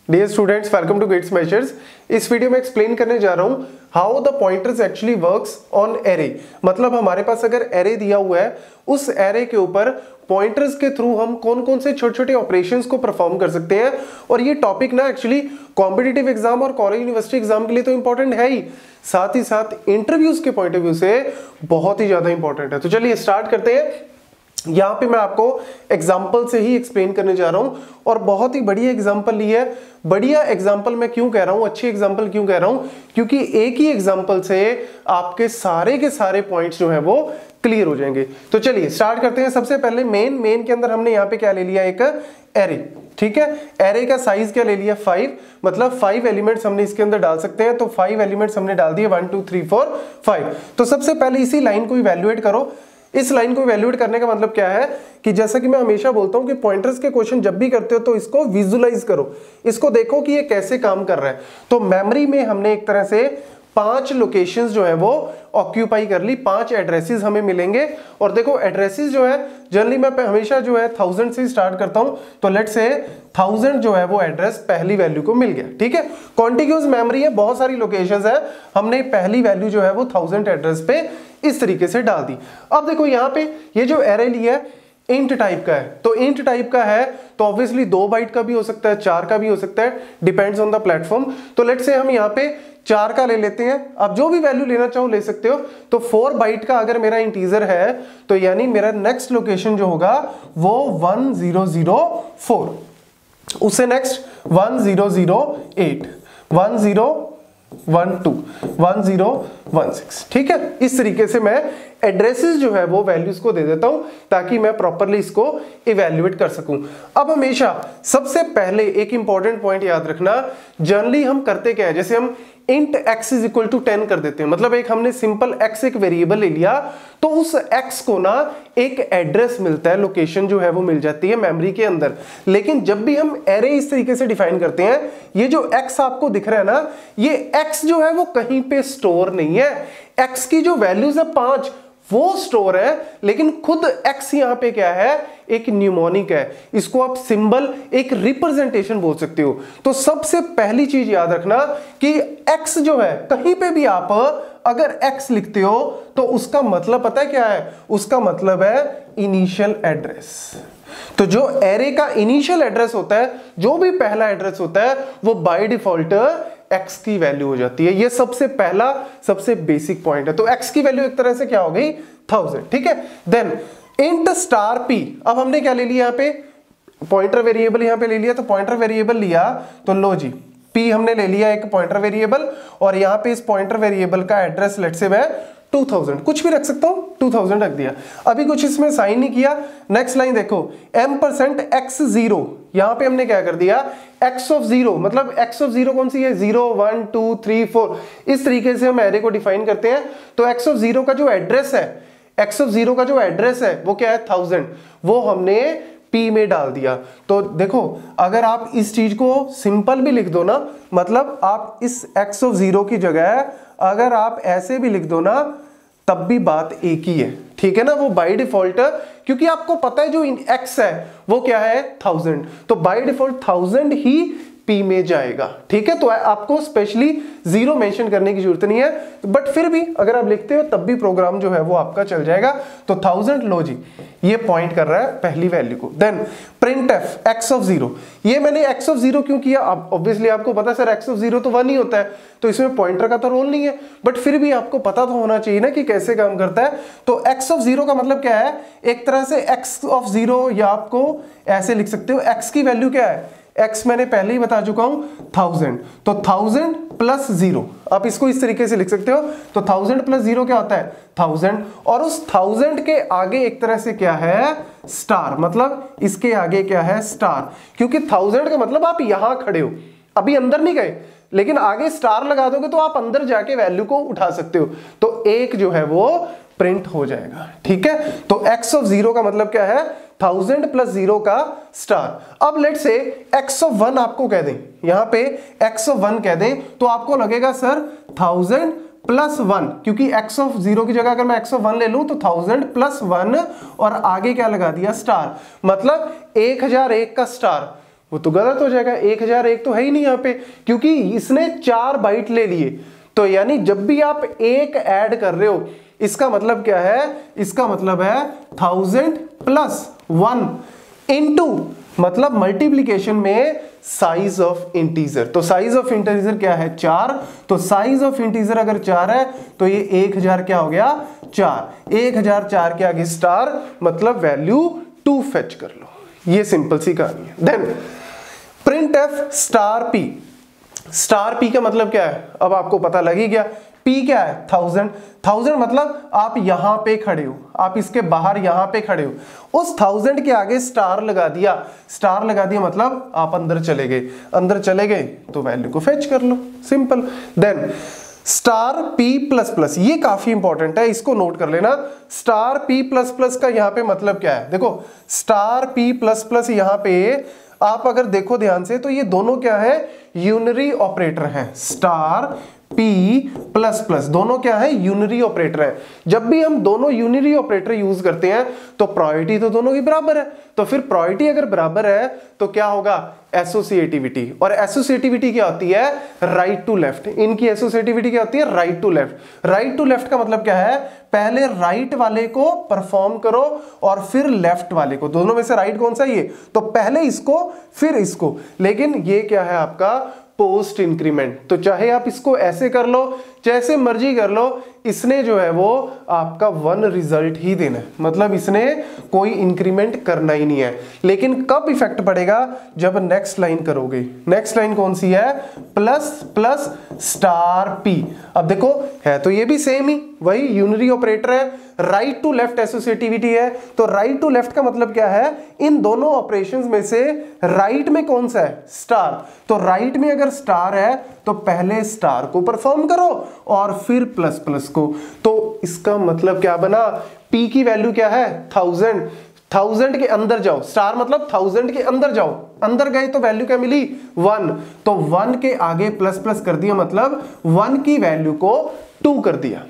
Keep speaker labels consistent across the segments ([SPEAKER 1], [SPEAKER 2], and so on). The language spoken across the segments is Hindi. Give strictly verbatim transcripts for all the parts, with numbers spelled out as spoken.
[SPEAKER 1] Dear students, welcome to Gate Smashers. इस वीडियो में एक्सप्लेन करने जा रहा हूं how the pointers actually works on array. मतलब हमारे पास अगर एरे दिया हुआ है, उस एरे के ऊपर पॉइंटर्स के थ्रू हम कौन कौन से छोटे छोटे ऑपरेशंस को परफॉर्म कर सकते हैं। और ये टॉपिक ना एक्चुअली कॉम्पिटिटिव एग्जाम और कॉलेज यूनिवर्सिटी एग्जाम के लिए तो इंपॉर्टेंट है ही, साथ ही साथ इंटरव्यूज के पॉइंट ऑफ व्यू से बहुत ही ज्यादा इंपॉर्टेंट है। तो चलिए स्टार्ट करते हैं। यहां पे मैं आपको एग्जाम्पल से ही एक्सप्लेन करने जा रहा हूं और बहुत ही बढ़िया एग्जाम्पल ली है। बढ़िया एग्जाम्पल मैं क्यों कह रहा हूं, अच्छी एग्जाम्पल क्यों कह रहा हूं, क्योंकि एक ही एग्जाम्पल से आपके सारे के सारे पॉइंट्स जो है वो क्लियर हो जाएंगे। तो चलिए स्टार्ट करते हैं। सबसे पहले मेन मेन के अंदर हमने यहाँ पे क्या ले लिया, एक एरे। ठीक है, एरे का साइज क्या ले लिया, फाइव। मतलब फाइव एलिमेंट्स हमने इसके अंदर डाल सकते हैं। तो फाइव एलिमेंट्स हमने डाल दिए, one two three four five. तो सबसे पहले इसी लाइन को इवैल्यूएट करो। इस लाइन को इवैल्यूएट करने का मतलब क्या है कि जैसा कि मैं हमेशा बोलता हूं कि पॉइंटर्स के क्वेश्चन जब भी करते हो तो इसको विजुलाइज करो, इसको देखो कि ये कैसे काम कर रहा है। तो मेमोरी में हमने एक तरह से पांच लोकेशंस जो है वो ऑक्यूपाई कर ली, पांच एड्रेसेस हमें मिलेंगे। और देखो एड्रेसेस जो है जनरली मैं हमेशा जो है थाउजेंड से स्टार्ट करता हूं। तो लेट्स से थाउजेंड जो है वो एड्रेस पहली वैल्यू को मिल गया। ठीक है, कॉन्टिग्यूअस मेमोरी है, बहुत सारी लोकेशंस है, हमने पहली वैल्यू जो है वो थाउजेंड एड्रेस पे इस तरीके से डाल दी। अब देखो यहाँ पे ये जो एरे लिया है इंट टाइप का है। तो इंट टाइप का है तो ऑब्वियसली दो बाइट का भी हो सकता है, चार का भी हो सकता है, डिपेंड्स ऑन द प्लेटफॉर्म। तो लेट्स से हम यहाँ पे चार का ले लेते हैं। अब जो भी वैल्यू लेना चाहो ले सकते हो। तो फोर बाइट का अगर मेरा इंटीजर है तो यानी मेरा नेक्स्ट लोकेशन जो होगा वो वन जीरो जीरो फोर, उससे next one zero zero eight, one zero one two, one zero one six. ठीक है, इस तरीके से मैं एड्रेसेस जो है वो वैल्यूज को दे देता हूं ताकि मैं प्रॉपरली इसको इवैल्यूएट कर सकूं। अब हमेशा सबसे पहले एक इंपॉर्टेंट पॉइंट याद रखना, जनरली हम करते क्या है, जैसे हम int x is equal to ten कर देते हैं। मतलब एक हमने सिंपल x एक वेरिएबल ले लिया तो उस x को ना एक एड्रेस मिलता है, लोकेशन जो है वो मिल जाती है मेमोरी के अंदर। लेकिन जब भी हम एरे इस तरीके से डिफाइन करते हैं, ये जो x आपको दिख रहा है ना, ये x जो है वो कहीं पे स्टोर नहीं है। x की जो वैल्यूज है पांच वो स्टोर है, लेकिन खुद x यहां पे क्या है, एक न्यूमोनिक है। इसको आप सिंबल, एक रिप्रेजेंटेशन बोल सकते हो। तो सबसे पहली चीज याद रखना कि x जो है कहीं पे भी आप अगर x लिखते हो तो उसका मतलब पता है क्या है, उसका मतलब है इनिशियल एड्रेस। तो जो एरे का इनिशियल एड्रेस होता है, जो भी पहला एड्रेस होता है, वो बाय डिफॉल्ट x की वैल्यू हो जाती है। ये सबसे पहला सबसे बेसिक पॉइंट है। तो x की वैल्यू एक तरह से क्या हो गई, थाउजेंड। ठीक है, देन इंट स्टार p। अब हमने क्या ले लिया, यहाँ पे पॉइंटर वेरिएबल यहाँ पे ले लिया। तो पॉइंटर वेरिएबल लिया तो लो जी, p हमने ले लिया एक पॉइंटर वेरिएबल, और यहाँ पे इस पॉइंटर वेरिएबल का एड्रेस लेट से मैं टू थाउजेंड, कुछ भी रख सकता हूं, टू थाउजेंड रख दिया। अभी कुछ इसमें साइन नहीं किया। नेक्स्ट लाइन देखो, m परसेंट एक्स जीरो, यहां पे हमने क्या कर दिया, x ऑफ जीरो। मतलब x ऑफ जीरो कौन सी है, zero one two three four, इस तरीके से हम एरे को डिफाइन करते हैं। तो x ऑफ जीरो का जो एड्रेस है, x ऑफ जीरो का जो एड्रेस है वो क्या है, थाउजेंड, वो हमने p में डाल दिया। तो देखो अगर आप इस चीज को सिंपल भी लिख दो ना, मतलब आप इस x ऑफ जीरो की जगह अगर आप ऐसे भी लिख दो ना, तब भी बात एक ही है। ठीक है ना, वो बाय डिफॉल्ट, क्योंकि आपको पता है जो x है वो क्या है, थाउजेंड, तो बाय डिफॉल्ट थाउजेंड ही p में जाएगा। ठीक है, तो आपको स्पेशली जीरो मेंशन करने की जरूरत नहीं है, बट फिर भी अगर आप लिखते हो तब भी प्रोग्राम जो है वो आपका चल जाएगा। तो थाउजेंड लो जी, ये पॉइंट कर रहा है पहली वैल्यू को। Then print f x of zero, ये मैंने एक्स ऑफ जीरो क्यों किया, आप ऑब्वियसली आपको पता है सर एक्स ऑफ जीरो तो वन ही होता है, तो इसमें पॉइंटर का तो रोल नहीं है, बट फिर भी आपको पता तो होना चाहिए ना कि कैसे काम करता है। तो एक्स ऑफ जीरो का मतलब क्या है, एक तरह से एक्स ऑफ जीरो, या आपको ऐसे लिख सकते हो, एक्स की वैल्यू क्या है, x मैंने पहले ही बता चुका हूं, थाउजेंड। तो थाउजेंड प्लस जीरो, आप इसको इस तरीके से लिख सकते हो। तो थाउजेंड प्लस जीरो क्या होता है, थाउजेंड, और उस थाउजेंड के आगे एक तरह से क्या है, स्टार। मतलब इसके आगे क्या है, स्टार, क्योंकि थाउजेंड का मतलब आप यहां खड़े हो, अभी अंदर नहीं गए, लेकिन आगे स्टार लगा दोगे तो आप अंदर जाके वैल्यू को उठा सकते हो। तो एक जो है वो प्रिंट हो जाएगा। ठीक है, तो x ऑफ जीरो का मतलब क्या है, थाउजेंड प्लस जीरो का स्टार। अब let say x of one आपको कह दें, यहां पे x ऑफ वन कह दें, तो आपको लगेगा सर थाउजेंड प्लस वन, क्योंकि x ऑफ जीरो की जगह अगर मैं x ऑफ वन ले लूं तो थाउजेंड प्लस वन, और आगे क्या लगा दिया, स्टार। मतलब एक हजार एक का स्टार, वो तो गलत हो जाएगा, एक हजार एक तो है ही नहीं यहाँ पे, क्योंकि इसने चार बाइट ले लिए। तो यानी जब भी आप एक ऐड कर रहे हो, इसका मतलब क्या है, इसका मतलब है थाउजेंड प्लस वन इंटू, मतलब मल्टीप्लीकेशन में साइज ऑफ इंटीजर। तो साइज ऑफ इंटीजर क्या है, चार। तो साइज ऑफ इंटीजर अगर चार है तो ये एक हजार क्या हो गया, चार। एक हजार चार के आगे स्टार, मतलब वैल्यू टू फेच कर लो। ये सिंपल सी कहानी है। Then print f star p. Star p का मतलब क्या है, अब आपको पता लग ही गया। पी क्या है, थाउजेंड। थाउजेंड मतलब आप यहां पे खड़े हो, आप इसके बाहर यहां पे खड़े हो, उस थाउजेंड के आगे स्टार लगा दिया। स्टार लगा दिया मतलब आप अंदर चले गए, अंदर चले गए तो वैल्यू को फेच कर लो, simple. Then star p plus plus, ये काफी इंपॉर्टेंट है, इसको नोट कर लेना। स्टार पी प्लस प्लस का यहां पे मतलब क्या है, देखो स्टार पी प्लस प्लस यहां पे आप अगर देखो ध्यान से तो ये दोनों क्या है, यूनरी ऑपरेटर हैं। स्टार पी प्लस प्लस दोनों क्या है, यूनरी ऑपरेटर है। जब भी हम दोनों यूनरी ऑपरेटर यूज करते हैं तो प्रायोरिटी तो दोनों की बराबर है। तो फिर प्रायोरिटी अगर बराबर है तो क्या होगा, एसोसिएटिविटी। और एसोसिएटिविटी क्या होती है, राइट टू लेफ्ट। इनकी एसोसिएटिविटी क्या होती है, right to left. Right to left का मतलब क्या है, पहले राइट वाले को परफॉर्म करो और फिर लेफ्ट वाले को। दोनों में से राइट कौन सा, ये। तो पहले इसको फिर इसको। लेकिन ये क्या है आपका पोस्ट इंक्रीमेंट। तो चाहे आप इसको ऐसे कर लो, जैसे मर्जी कर लो, इसने जो है वो आपका वन रिजल्ट ही देना है, मतलब इसने कोई इंक्रीमेंट करना ही नहीं है। लेकिन कब इफेक्ट पड़ेगा, जब नेक्स्ट लाइन करोगे। नेक्स्ट लाइन कौन सी है, प्लस प्लस स्टार पी। अब देखो है तो ये भी सेम ही, वही यूनरी ऑपरेटर है, राइट टू लेफ्ट एसोसिएटिविटी है। तो राइट टू लेफ्ट का मतलब क्या है, इन दोनों ऑपरेशंस में से राइट में कौन सा है, स्टार। तो राइट में अगर स्टार है तो पहले स्टार को परफॉर्म करो और फिर प्लस प्लस को। तो इसका मतलब क्या बना, पी की वैल्यू क्या है, थाउजेंड। थाउजेंड के अंदर जाओ, स्टार मतलब थाउजेंड के अंदर जाओ, अंदर गए तो वैल्यू क्या मिली, वन। तो वन के आगे प्लस प्लस कर दिया, मतलब वन की वैल्यू को टू कर दिया।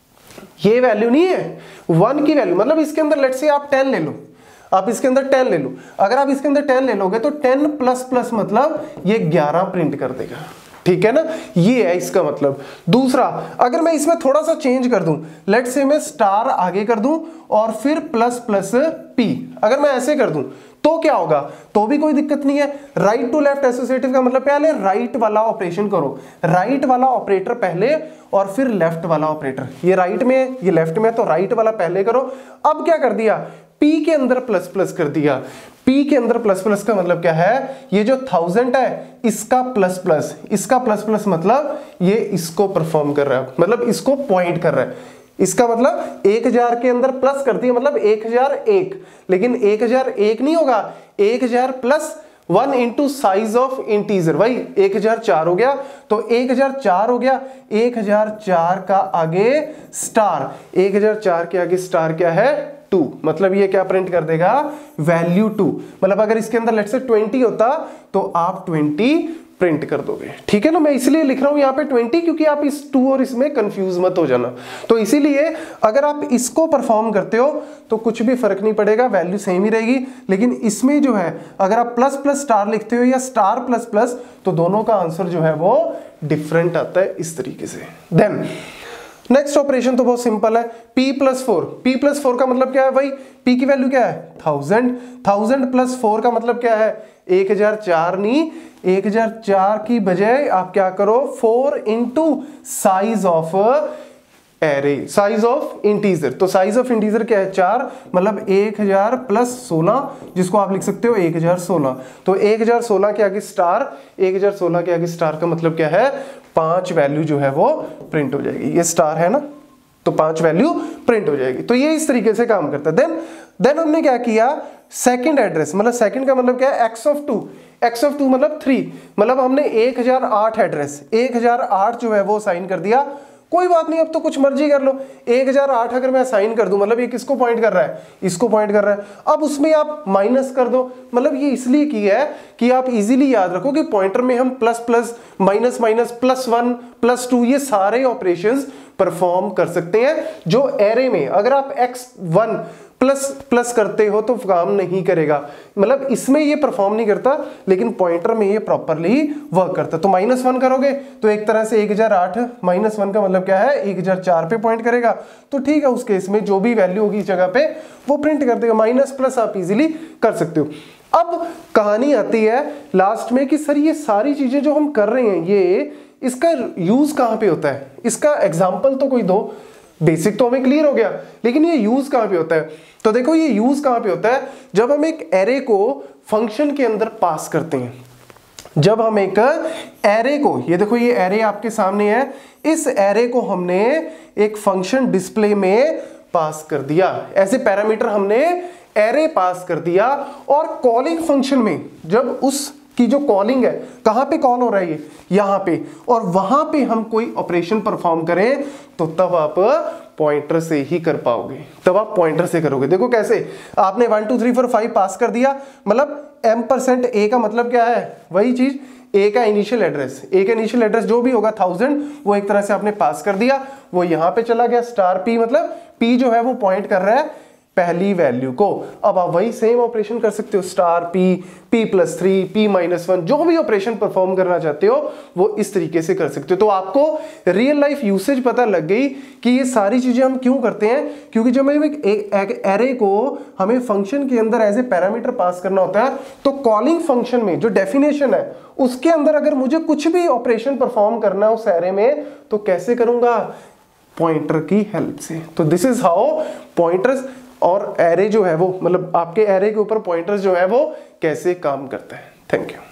[SPEAKER 1] ये वैल्यू नहीं है, वन की वैल्यू मतलब इसके अंदर लेट्स से आप टेन ले लो, आप इसके अंदर टेन ले लो। अगर आप इसके अंदर टेन ले लोगे तो टेन प्लस प्लस मतलब ये ग्यारह प्रिंट कर देगा, ठीक है ना। ये है इसका मतलब। दूसरा, अगर मैं इसमें थोड़ा सा चेंज कर दूं, लेट्स से मैं स्टार आगे कर दूं और फिर प्लस प्लस पी, अगर मैं ऐसे कर दूं तो क्या होगा, तो भी कोई दिक्कत नहीं है। राइट टू लेफ्ट एसोसिएटिव का मतलब पहले राइट वाला ऑपरेशन करो, राइट वाला ऑपरेटर पहले और फिर लेफ्ट वाला ऑपरेटर। ये राइट में ये लेफ्ट में, तो राइट वाला पहले करो। अब क्या कर दिया, पी के अंदर प्लस प्लस कर दिया। पी के अंदर प्लस प्लस का मतलब क्या है, ये जो थाउजेंड है इसका प्लस प्लस, इसका प्लस प्लस मतलब ये इसको परफॉर्म कर रहा है, मतलब इसको पॉइंट कर रहा है। इसका मतलब एक हजार के अंदर प्लस कर दिया मतलब एक हजार एक, लेकिन एक हजार एक नहीं होगा, एक हजार plus one into size of integer, वही एक हजार चार हो गया। तो एक हजार चार हो गया, एक हजार चार का आगे स्टार, एक हजार चार के आगे स्टार क्या है, टू। मतलब ये क्या प्रिंट कर देगा, वैल्यू टू। मतलब अगर इसके अंदर लेट्स से ट्वेंटी होता तो आप ट्वेंटी प्रिंट कर दोगे, ठीक है ना। मैं इसलिए लिख रहा हूं यहाँ पे ट्वेंटी क्योंकि आप इस टू और इसमें कंफ्यूज मत हो जाना। तो इसीलिए अगर आप इसको परफॉर्म करते हो तो कुछ भी फर्क नहीं पड़ेगा, वैल्यू सेम ही रहेगी। लेकिन इसमें जो है अगर आप प्लस प्लस स्टार लिखते हो या स्टार प्लस प्लस, तो दोनों का आंसर जो है वो डिफरेंट आता है इस तरीके से। देन नेक्स्ट ऑपरेशन तो बहुत सिंपल है, P plus four. P plus four का मतलब क्या है भाई, P की वैल्यू क्या है, थाउजेंड। थाउजेंड प्लस फोर का मतलब क्या है, एक हजार चार नहीं, एक हजार चार की बजाय आप क्या करो, four into size of array, size of integer. तो साइज ऑफ इंटीजर क्या है, चार, मतलब एक हजार प्लस सोलह, जिसको आप लिख सकते हो एक हजार सोलह। तो एक हजार सोलह के आगे स्टार, एक हजार सोलह के आगे स्टार का मतलब क्या है, पांच वैल्यू जो है वो प्रिंट हो जाएगी। ये स्टार है ना, तो पांच वैल्यू प्रिंट हो जाएगी। तो ये इस तरीके से काम करता है। देन देन हमने क्या किया, सेकंड एड्रेस, मतलब सेकंड का मतलब क्या है, x of two. X of two मतलब थ्री, मतलब हमने एक हजार आठ एड्रेस, एक हजार आठ जो है वो साइन कर दिया। कोई बात नहीं, अब तो कुछ मर्जी कर लो। एक हजार आठ अगर मैं असाइन कर दूं, मतलब ये किसको पॉइंट कर रहा है, इसको पॉइंट कर रहा है। अब उसमें आप माइनस कर दो, मतलब ये इसलिए किया है कि आप इजीली याद रखो कि पॉइंटर में हम plus plus, minus minus, plus one, plus two, ये सारे ऑपरेशंस परफॉर्म कर सकते हैं। जो एरे में अगर आप एक्स वन प्लस प्लस करते हो तो काम नहीं करेगा, मतलब इसमें ये परफॉर्म नहीं करता, लेकिन पॉइंटर में ये प्रॉपरली वर्क करता। तो माइनस वन करोगे तो एक तरह से एक हजार आठ माइनस वन का मतलब क्या है, एक हजार चार पे पॉइंट करेगा। तो ठीक है, उस केस में जो भी वैल्यू होगी इस जगह पे वो प्रिंट कर देगा। माइनस प्लस आप इजीली कर सकते हो। अब कहानी आती है लास्ट में कि सर ये सारी चीजें जो हम कर रहे हैं, ये इसका यूज कहां पे होता है, इसका एग्जाम्पल तो कोई दो। बेसिक तो हमें क्लियर हो गया, लेकिन ये यूज कहां पे होता है? तो देखो ये यूज कहां पे होता है, जब हम एक एरे को फंक्शन के अंदर पास करते हैं। जब हम एक एरे को, ये देखो ये एरे आपके सामने है, इस एरे को हमने एक फंक्शन डिस्प्ले में पास कर दिया, ऐसे पैरामीटर हमने एरे पास कर दिया। और कॉलिंग फंक्शन में जब उस की जो कॉलिंग है, कहां पे कॉल हो रहा है, ये यहां पे, और वहां पे हम कोई ऑपरेशन परफॉर्म करें तो तब आप पॉइंटर से ही कर पाओगे, तब आप पॉइंटर से करोगे। देखो कैसे, आपने one two three four five pass कर दिया, मतलब एम परसेंट ए का मतलब क्या है, वही चीज ए का इनिशियल एड्रेस, ए का इनिशियल एड्रेस जो भी होगा थाउजेंड, वो एक तरह से आपने पास कर दिया, वो यहां पे चला गया। स्टार पी मतलब पी जो है वो पॉइंट कर रहा है पहली वैल्यू को। अब आप वही सेम ऑपरेशन कर सकते हो, star p, p plus three, p minus one, जो भी ऑपरेशन परफॉर्म करना चाहते हो वो इस तरीके से कर सकते हो। तो आपको रियल लाइफ यूसेज पता लग गई कि ये सारी चीजें हम क्यों करते हैं, क्योंकि जब हमें एक एरे को हमें फंक्शन के अंदर एज ए पैरामीटर पास करना होता है, तो कॉलिंग फंक्शन में जो डेफिनेशन है उसके अंदर अगर मुझे कुछ भी ऑपरेशन परफॉर्म करना है उस एरे में, तो कैसे करूंगा, पॉइंटर की हेल्प से। तो दिस इज हाउ पॉइंटर्स और एरे जो है वो, मतलब आपके एरे के ऊपर पॉइंटर्स जो है वो कैसे काम करता है। Thank you.